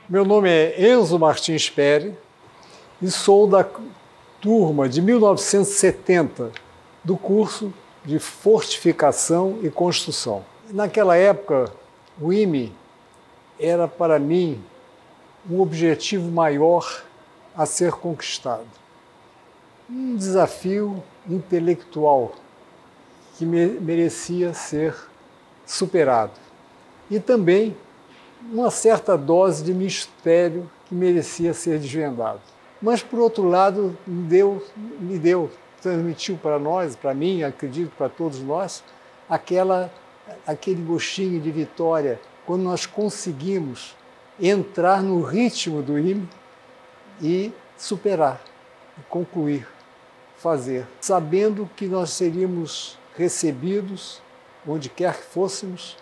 Meu nome é Enzo Martins Peri e sou da turma de 1970 do curso de Fortificação e Construção. Naquela época, o IME era para mim um objetivo maior a ser conquistado. Um desafio intelectual que merecia ser superado. E também uma certa dose de mistério que merecia ser desvendado. Mas, por outro lado, transmitiu para nós, para mim, acredito para todos nós, aquele gostinho de vitória, quando nós conseguimos entrar no ritmo do IME e superar, concluir, fazer, sabendo que nós seríamos recebidos, onde quer que fôssemos,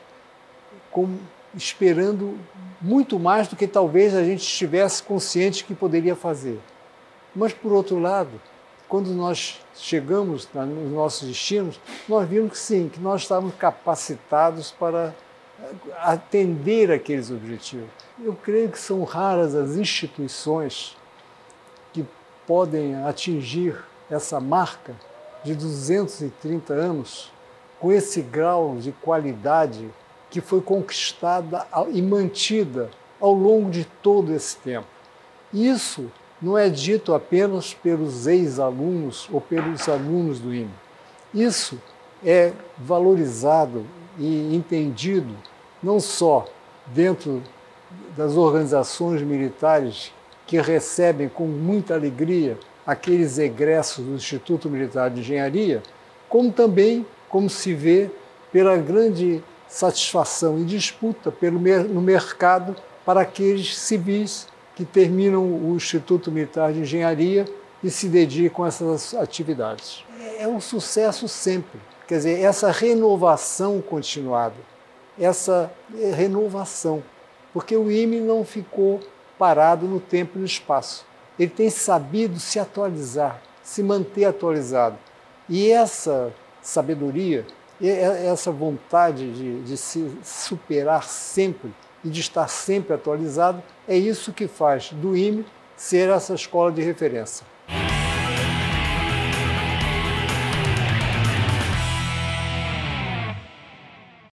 esperando muito mais do que talvez a gente estivesse consciente que poderia fazer. Mas, por outro lado, quando nós chegamos nos nossos destinos, nós vimos que sim, que nós estávamos capacitados para atender aqueles objetivos. Eu creio que são raras as instituições que podem atingir essa marca de 230 anos com esse grau de qualidade que foi conquistada e mantida ao longo de todo esse tempo. Isso não é dito apenas pelos ex-alunos ou pelos alunos do IME. Isso é valorizado e entendido não só dentro das organizações militares que recebem com muita alegria aqueles egressos do Instituto Militar de Engenharia, como também, como se vê, pela grande satisfação e disputa no mercado para aqueles civis que terminam o Instituto Militar de Engenharia e se dedicam a essas atividades. É um sucesso sempre, quer dizer, essa renovação continuada, essa renovação, porque o IME não ficou parado no tempo e no espaço. Ele tem sabido se atualizar, se manter atualizado. E essa sabedoria, essa vontade de se superar sempre e de estar sempre atualizado, é isso que faz do IME ser essa escola de referência.